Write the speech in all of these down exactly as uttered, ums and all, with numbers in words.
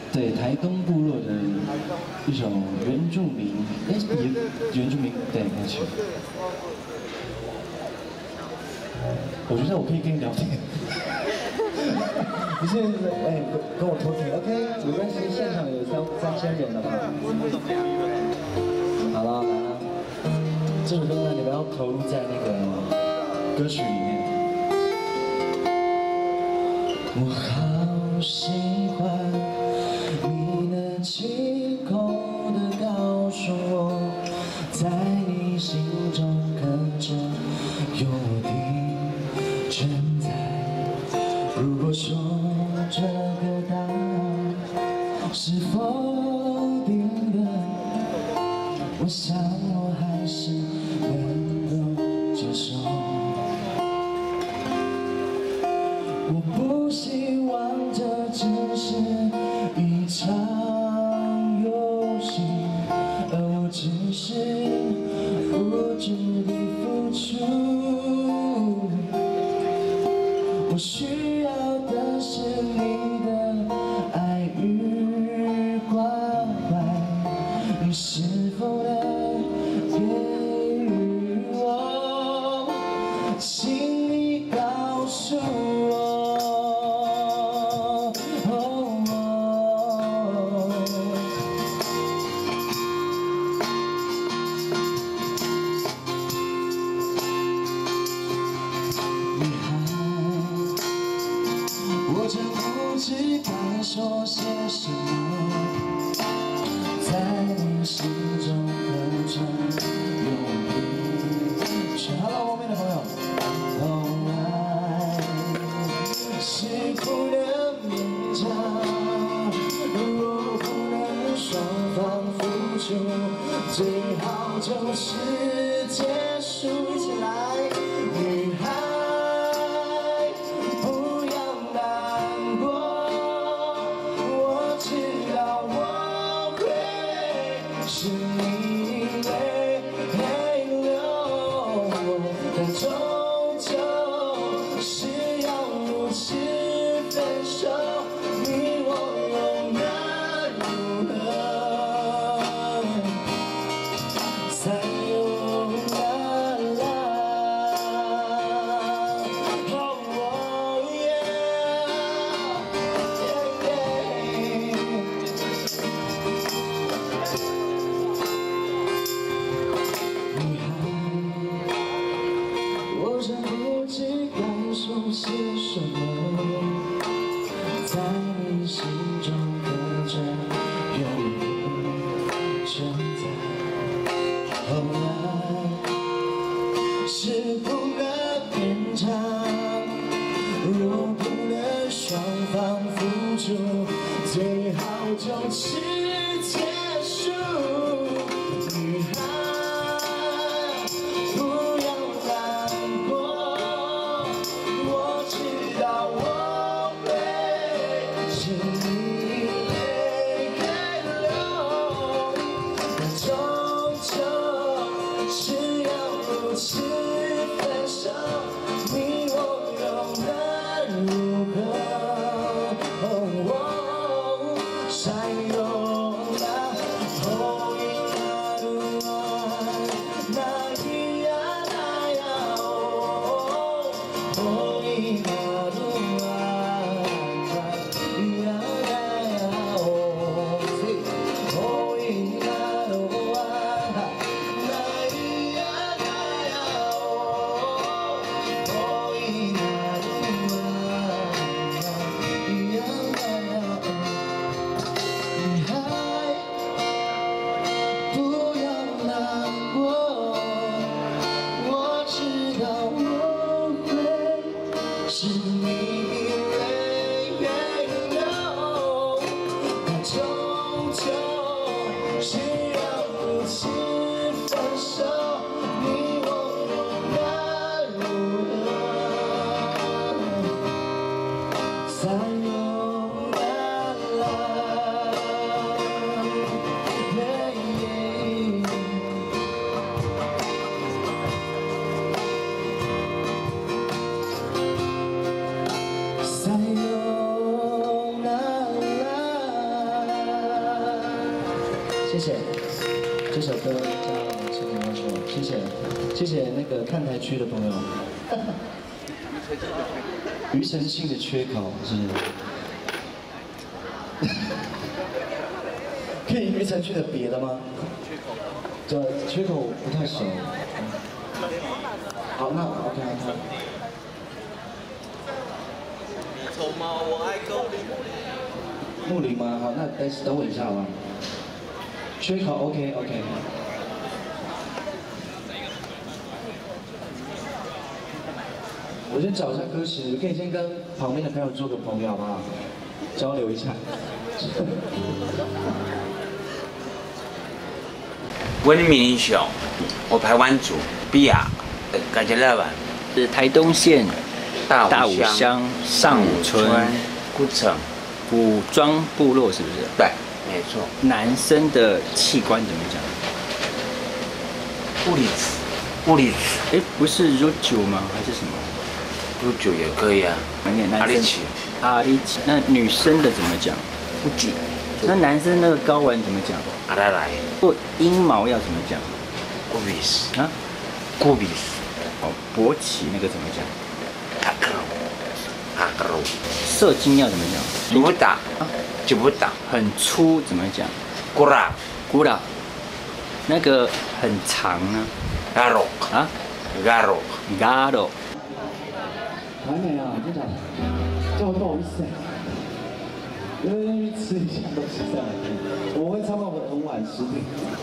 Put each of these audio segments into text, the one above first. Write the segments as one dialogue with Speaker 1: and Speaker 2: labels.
Speaker 1: 对，台东部落的一首原住民，哎，也原住民，对，没错。我觉得我可以跟你聊天。你现在是哎跟跟我 talking，OK， 没关系，现场有三三千人了嘛。好了，来了，这首歌呢，你们要投入在那个歌曲里面。我好喜欢你那轻口的告诉我，在你心中刻着有我的存在。如果说这个答案是否定的，我想我还是能够接受。我不希望这只是一场游戏，而我只是无知的付出。我需要的是你的爱与关怀，你是否能给予我？请你告诉我。我真不知该说些什么，在你心中刻着永恒。全 Hello 后面的朋友，哦，爱是不能勉强，若不能双方付出，最好就是结束。一起来，女孩。是你泪流，但终究是要如此分手，你我永远如何才有啦啦？哦耶耶耶！我真不知该说些什么，在你心中刻着永远存在。后来是不能勉强，若不能双方付出，最好就是结束。女孩。是你泪流，但终究是要如此分手，你我又能如何？哦，才有。 谢谢。这首歌叫《请你跟我》，谢谢，谢谢那个看台区的朋友。庾澄庆的缺口是。可以庾澄庆的别的吗？这缺口不太熟。好，那 OK OK。木林吗？好，那等等我一下好吗？缺口 OK OK。我先找一下歌词，可以先跟旁边的朋友做个朋友好不好？交流一下。
Speaker 2: 我的名小，我台湾族，比亚，感觉乐吧。
Speaker 3: 是台东县大武
Speaker 2: 乡
Speaker 3: 乡上武村
Speaker 2: 古城
Speaker 3: 古庄部落，是不是？
Speaker 2: 对，没错。
Speaker 3: 男生的器官怎么讲？
Speaker 2: 物理子，物理子。
Speaker 3: 哎，不是乳酒吗？还是什么？
Speaker 2: 乳酒也可以啊。阿里奇。
Speaker 3: 阿里奇。那女生的怎么讲？
Speaker 2: 不举。
Speaker 3: 那男生那个睾丸怎么讲？
Speaker 2: 阿来来。
Speaker 3: 或阴毛要怎么讲？
Speaker 2: 古比斯。
Speaker 3: 啊？
Speaker 2: 古比斯。
Speaker 3: 好，勃起那个怎么讲？
Speaker 2: 阿克鲁。阿克鲁。
Speaker 3: 射精要怎么讲？
Speaker 2: 就不打。就不打。
Speaker 3: 很粗怎么讲？
Speaker 2: 古拉。
Speaker 3: 古拉。那个很长呢？
Speaker 2: 嘎肉。
Speaker 3: 啊？
Speaker 2: 嘎肉。
Speaker 3: 嘎肉。
Speaker 1: 还没啊，真的，这样不好意思哎，因为吃一下东西再来听，我会唱到很晚十点。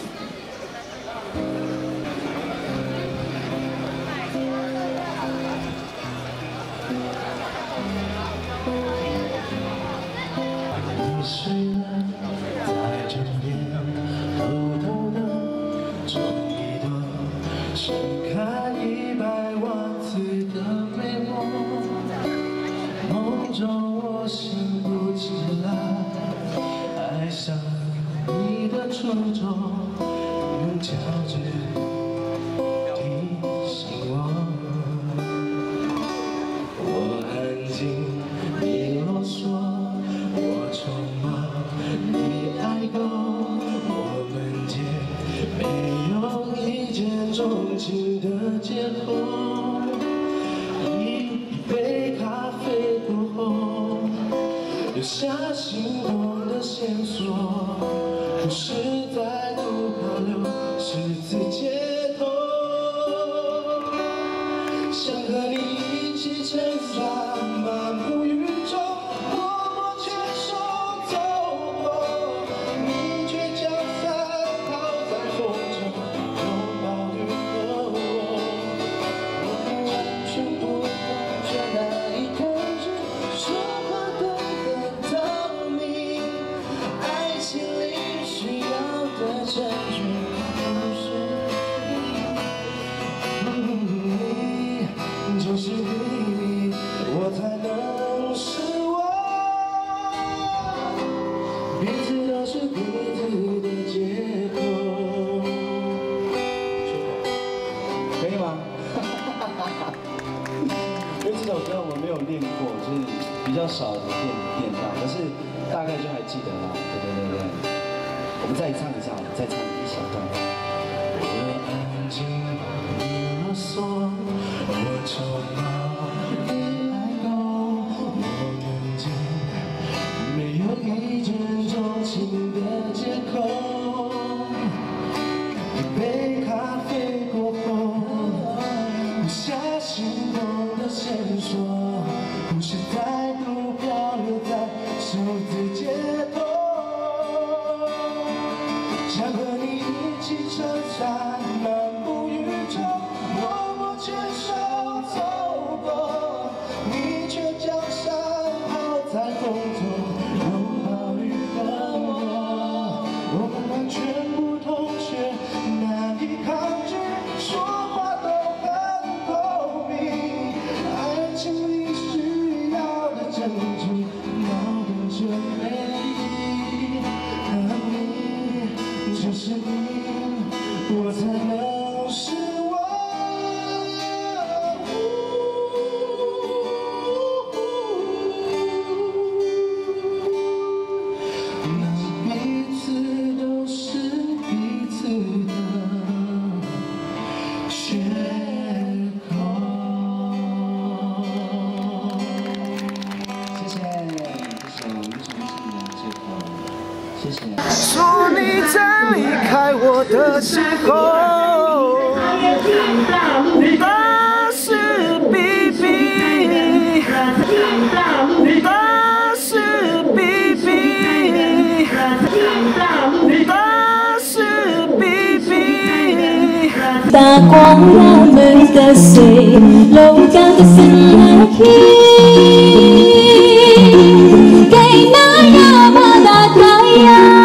Speaker 1: 你虽然在枕边，偷偷的种一朵，盛开一百万次的美梦。梦中我醒不起来，爱上你的初衷，用胶纸提醒我。我安静，你啰嗦，我匆忙，你爱够，我们间没有一见钟情的借口。一杯咖啡过后，留下心动的线索，不是再度漂流，十字街头，想和你一起撑伞漫步雨中，默默牵手走过，你却将伞抛在风中，拥抱雨和我，我完全不懂这那一刻是说话都很透明，爱情里需要的证据不是你，就是你，我才能是我，彼此都是彼此的借口，可以吗？因为这首歌我没有练过，就是比较少的练练到，可是大概就还记得啦。对对对对，我们再唱一下，再唱一小段。我安静，你啰嗦，我匆忙，你爱够，我们间没有一见钟情的借口。一杯咖啡过后，留下心动的线索，故事再度漂流在数字街头，想和你一起撑伞漫步雨中，默默牵手走过，你却将伞抛在风中，拥抱雨和我，我们谢谢。
Speaker 4: 说你在离开我的时候，大是比比，大是比比，大是比比。
Speaker 5: 打光我们的水，楼高的森林给那亚麻的太阳。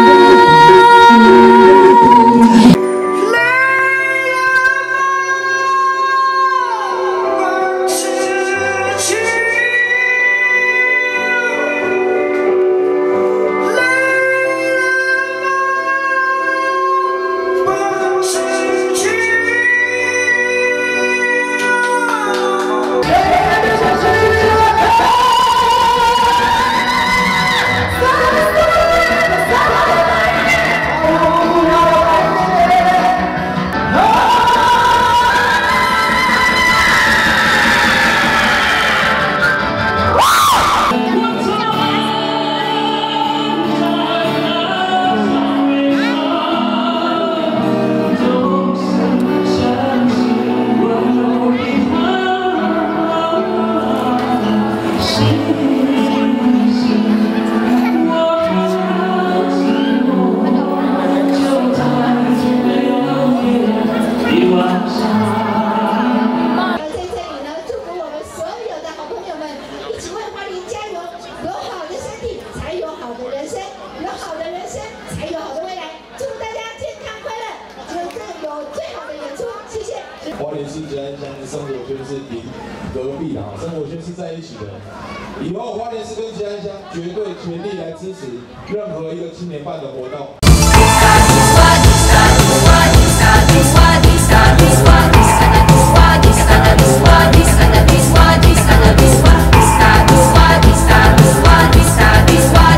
Speaker 6: 花莲市吉安乡生活圈是邻隔壁啊，生活圈是在一起的。以后花莲市跟吉安乡绝对全力来支持任何一个青年办的活动。